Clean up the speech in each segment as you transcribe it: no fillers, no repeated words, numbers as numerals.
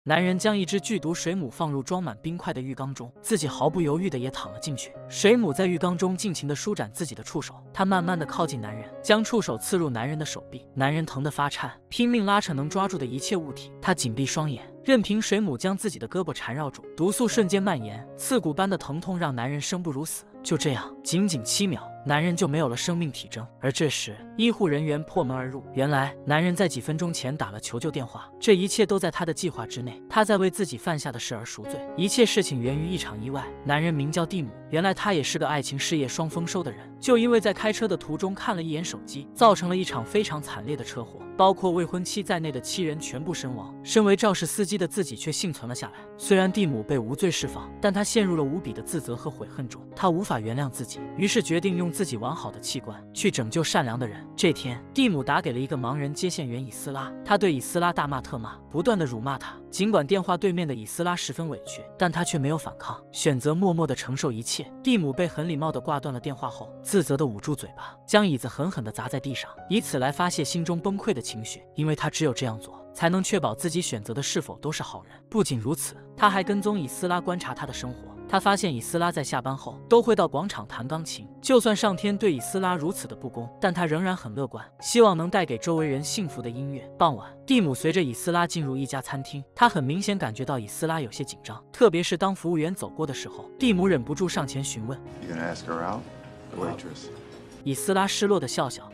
男人将一只剧毒水母放入装满冰块的浴缸中，自己毫不犹豫的也躺了进去。水母在浴缸中尽情的舒展自己的触手，它慢慢的靠近男人，将触手刺入男人的手臂，男人疼得发颤，拼命拉扯能抓住的一切物体。他紧闭双眼，任凭水母将自己的胳膊缠绕住，毒素瞬间蔓延，刺骨般的疼痛让男人生不如死。就这样，仅仅7秒，男人就没有了生命体征。而这时，医护人员破门而入。原来，男人在几分钟前打了求救电话，这一切都在他的计划之内。他在为自己犯下的事而赎罪。一切事情源于一场意外。男人名叫蒂姆，原来他也是个爱情事业双丰收的人。就因为在开车的途中看了一眼手机，造成了一场非常惨烈的车祸，包括未婚妻在内的7人全部身亡。身为肇事司机的自己却幸存了下来。虽然蒂姆被无罪释放，但他陷入了无比的自责和悔恨中。他无法原谅自己，于是决定用自己完好的器官去拯救善良的人。这天，蒂姆打给了一个盲人接线员以斯拉，他对以斯拉大骂特骂，不断的辱骂他。尽管电话对面的以斯拉十分委屈，但他却没有反抗，选择默默的承受一切。蒂姆被很礼貌的挂断了电话后，自责的捂住嘴巴，将椅子狠狠地砸在地上，以此来发泄心中崩溃的情绪，因为他只有这样做，才能确保自己选择的是否都是好人。不仅如此，他还跟踪以斯拉观察他的生活。他发现以斯拉在下班后都会到广场弹钢琴，就算上天对以斯拉如此的不公，但他仍然很乐观，希望能带给周围人幸福的音乐。傍晚，蒂姆随着以斯拉进入一家餐厅，他很明显感觉到以斯拉有些紧张，特别是当服务员走过的时候，蒂姆忍不住上前询问。以斯拉失落的笑笑。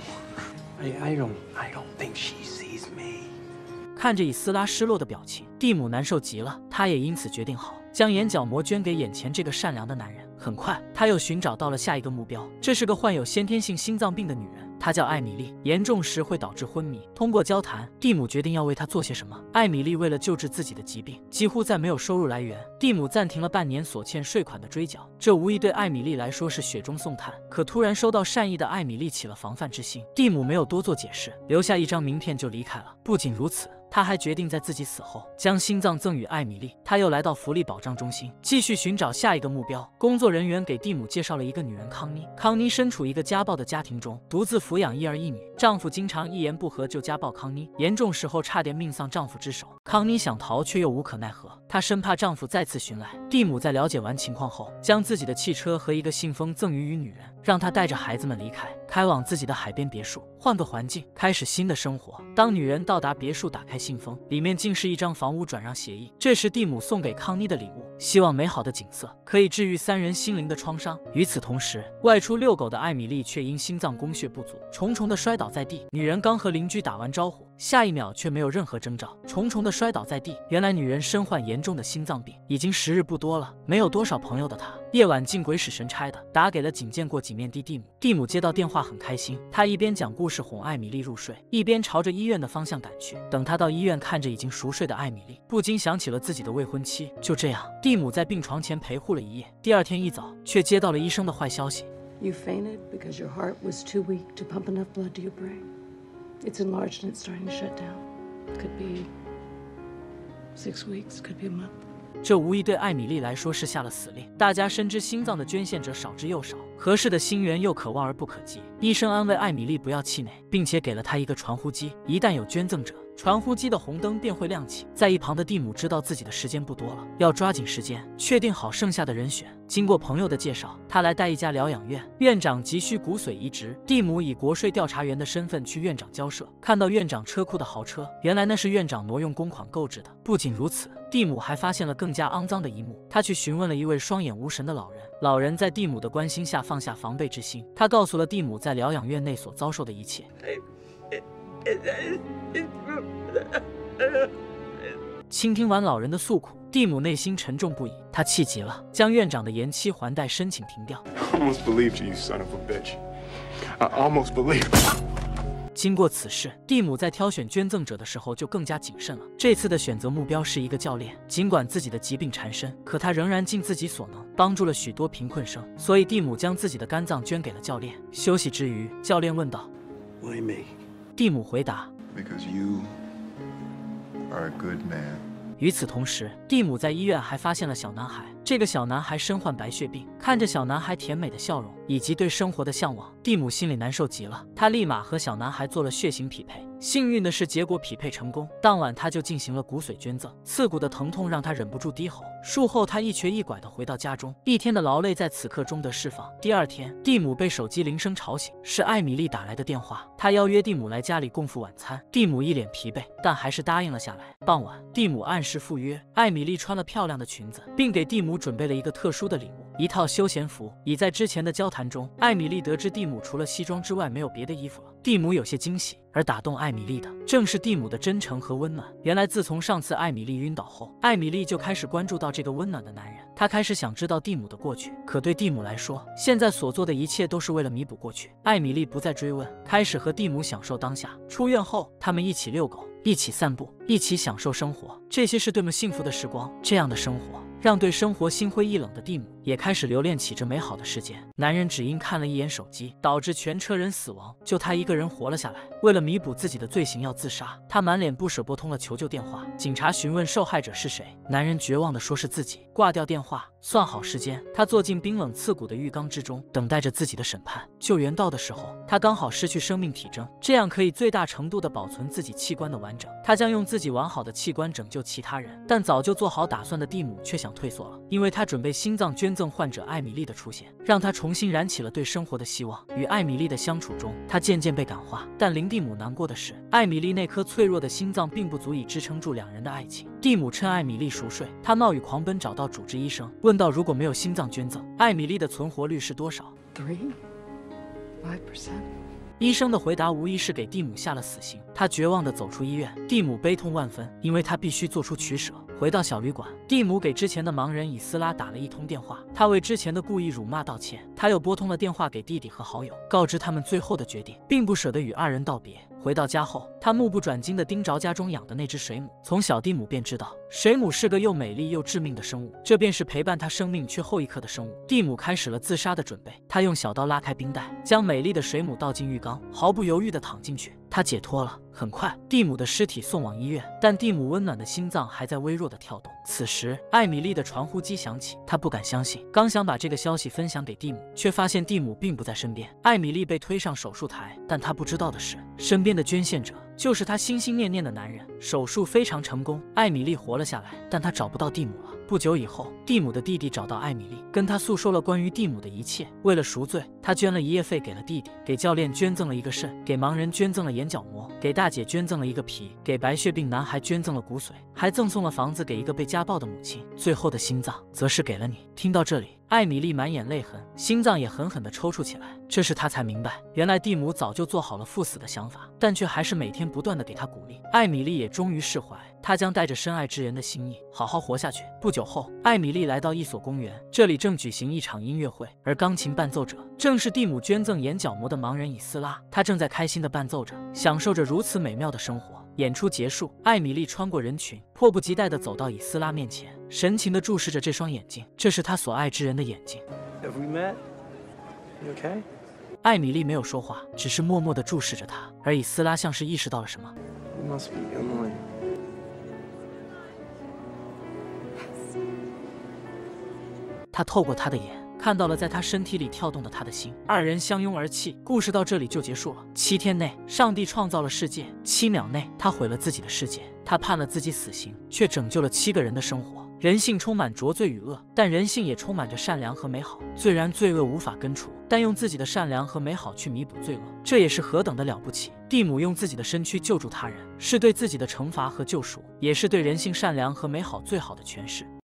I don't think she sees me. 看着以斯拉失落的表情，蒂姆难受极了，他也因此决定好将眼角膜捐给眼前这个善良的男人。很快，他又寻找到了下一个目标，这是个患有先天性心脏病的女人，她叫艾米丽，严重时会导致昏迷。通过交谈，蒂姆决定要为她做些什么。艾米丽为了救治自己的疾病，几乎再没有收入来源，蒂姆暂停了半年所欠税款的追缴，这无疑对艾米丽来说是雪中送炭。可突然收到善意的艾米丽起了防范之心，蒂姆没有多做解释，留下一张名片就离开了。不仅如此，他还决定在自己死后将心脏赠予艾米丽。他又来到福利保障中心，继续寻找下一个目标。工作人员给蒂姆介绍了一个女人康妮。康妮身处一个家暴的家庭中，独自抚养1儿1女，丈夫经常一言不合就家暴康妮，严重时候差点命丧丈夫之手。康妮想逃却又无可奈何，她生怕丈夫再次寻来。蒂姆在了解完情况后，将自己的汽车和一个信封赠予女人，让她带着孩子们离开，开往自己的海边别墅，换个环境，开始新的生活。当女人到达别墅，打开信封，里面竟是一张房屋转让协议。这是蒂姆送给康妮的礼物，希望美好的景色可以治愈3人心灵的创伤。与此同时，外出遛狗的艾米丽却因心脏供血不足，重重的摔倒在地。女人刚和邻居打完招呼，下一秒却没有任何征兆，重重的摔倒在地。原来女人身患严重的心脏病，已经时日不多了。没有多少朋友的她，夜晚竟鬼使神差的打给了仅见过几面的蒂姆。蒂姆接到电话很开心，他一边讲故事哄艾米丽入睡，一边朝着医院的方向赶去。等他到医院，看着已经熟睡的艾米丽，不禁想起了自己的未婚妻。就这样，蒂姆在病床前陪护了一夜。第二天一早，却接到了医生的坏消息。 You fainted because your heart was too weak to pump enough blood to your brain. It's enlarged and it's starting to shut down. Could be 6 weeks, could be a month. 这无疑对艾米丽来说是下了死令。大家深知心脏的捐献者少之又少，合适的心源又可望而不可及。医生安慰艾米丽不要气馁，并且给了她一个传呼机，一旦有捐赠者，传呼机的红灯便会亮起。在一旁的蒂姆知道自己的时间不多了，要抓紧时间确定好剩下的人选。经过朋友的介绍，他来带一家疗养院，院长急需骨髓移植。蒂姆以国税调查员的身份去院长交涉，看到院长车库的豪车，原来那是院长挪用公款购置的。不仅如此，蒂姆还发现了更加肮脏的一幕。他去询问了一位双眼无神的老人，老人在蒂姆的关心下放下防备之心，他告诉了蒂姆在疗养院内所遭受的一切。倾听完老人的诉苦，蒂姆内心沉重不已，他气急了，将院长的延期还贷申请停掉。经过此事，蒂姆在挑选捐赠者的时候就更加谨慎了。这次的选择目标是一个教练，尽管自己的疾病缠身，可他仍然尽自己所能，帮助了许多贫困生，所以蒂姆将自己的肝脏捐给了教练。休息之余，教练问道 Why me? 蒂姆回答 Because you are a good man. 与此同时，蒂姆在医院还发现了小男孩。这个小男孩身患白血病，看着小男孩甜美的笑容以及对生活的向往，蒂姆心里难受极了。他立马和小男孩做了血型匹配， 幸运的是，结果匹配成功。当晚，他就进行了骨髓捐赠，刺骨的疼痛让他忍不住低吼。术后，他一瘸一拐地回到家中，一天的劳累在此刻中得释放。第二天，蒂姆被手机铃声吵醒，是艾米丽打来的电话，他邀约蒂姆来家里共赴晚餐。蒂姆一脸疲惫，但还是答应了下来。傍晚，蒂姆按时赴约，艾米丽穿了漂亮的裙子，并给蒂姆准备了一个特殊的礼物，一套休闲服。已在之前的交谈中，艾米丽得知蒂姆除了西装之外没有别的衣服了。蒂姆有些惊喜，而打动艾米丽的正是蒂姆的真诚和温暖。原来自从上次艾米丽晕倒后，艾米丽就开始关注到这个温暖的男人，她开始想知道蒂姆的过去。可对蒂姆来说，现在所做的一切都是为了弥补过去。艾米丽不再追问，开始和蒂姆享受当下。出院后，他们一起遛狗，一起散步，一起享受生活，这些是多么幸福的时光。这样的生活让对生活心灰意冷的蒂姆也开始留恋起这美好的世界。男人只因看了一眼手机，导致全车人死亡，就他一个人活了下来。为了弥补自己的罪行要自杀，他满脸不舍拨通了求救电话。警察询问受害者是谁，男人绝望地说是自己。挂掉电话，算好时间，他坐进冰冷刺骨的浴缸之中，等待着自己的审判。救援到的时候，他刚好失去生命体征，这样可以最大程度地保存自己器官的完整。他将用自己完好的器官拯救其他人，但早就做好打算的蒂姆却想退缩了，因为他准备心脏捐赠患者艾米丽的出现，让他重新燃起了对生活的希望。与艾米丽的相处中，他渐渐被感化，但令蒂姆难过的是，艾米丽那颗脆弱的心脏并不足以支撑住两人的爱情。蒂姆趁艾米丽熟睡，他冒雨狂奔找到主治医生，问道如果没有心脏捐赠，艾米丽的存活率是多少 3%, 5%. 医生的回答无疑是给蒂姆下了死刑。他绝望地走出医院，蒂姆悲痛万分，因为他必须做出取舍。回到小旅馆，蒂姆给之前的盲人以斯拉打了一通电话，他为之前的故意辱骂道歉。他又拨通了电话给弟弟和好友，告知他们最后的决定，并不舍得与二人道别。回到家后，他目不转睛地盯着家中养的那只水母。从小蒂姆便知道，水母是个又美丽又致命的生物，这便是陪伴他生命却后一刻的生物。蒂姆开始了自杀的准备，他用小刀拉开冰袋，将美丽的水母倒进浴缸，毫不犹豫地躺进去。他解脱了。很快，蒂姆的尸体送往医院，但蒂姆温暖的心脏还在微弱的跳动。此时，艾米丽的传呼机响起，他不敢相信，刚想把这个消息分享给蒂姆，却发现蒂姆并不在身边。艾米丽被推上手术台，但他不知道的是，身边的捐献者就是他心心念念的男人。手术非常成功，艾米丽活了下来，但他找不到蒂姆了。不久以后，蒂姆的弟弟找到艾米丽，跟他诉说了关于蒂姆的一切。为了赎罪，他捐了一夜费给了弟弟，给教练捐赠了一个肾，给盲人捐赠了眼角膜，给大姐捐赠了一个脾，给白血病男孩捐赠了骨髓，还赠送了房子给一个被家暴的母亲，最后的心脏则是给了你。听到这里，艾米丽满眼泪痕，心脏也狠狠地抽搐起来。这时她才明白，原来蒂姆早就做好了赴死的想法，但却还是每天不断地给他鼓励。艾米丽也终于释怀，她将带着深爱之人的心意好好活下去。不久后，艾米丽来到一所公园，这里正举行一场音乐会，而钢琴伴奏者正是蒂姆捐赠眼角膜的盲人以斯拉。他正在开心地伴奏着，享受着如此美妙的生活。演出结束，艾米丽穿过人群，迫不及待地走到以斯拉面前，深情地注视着这双眼睛，这是他所爱之人的眼睛。 Have we met? You okay? 艾米丽没有说话，只是默默地注视着他，而以斯拉像是意识到了什么。 You must be Emily. 他透过他的眼，看到了在他身体里跳动的他的心，二人相拥而泣。故事到这里就结束了。7天内，上帝创造了世界，7秒内，他毁了自己的世界。他判了自己死刑，却拯救了7个人的生活。人性充满浊罪与恶，但人性也充满着善良和美好。虽然罪恶无法根除，但用自己的善良和美好去弥补罪恶，这也是何等的了不起。蒂姆用自己的身躯救助他人，是对自己的惩罚和救赎，也是对人性善良和美好最好的诠释。